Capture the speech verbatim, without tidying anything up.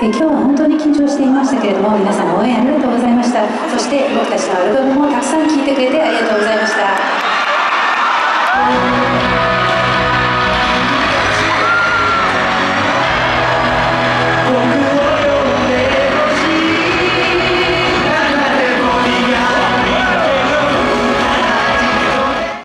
え今日は本当に緊張していましたけれども、皆さん応援ありがとうございました。そして僕たちのアルバムもたくさん聴いてくれてありがとうございました。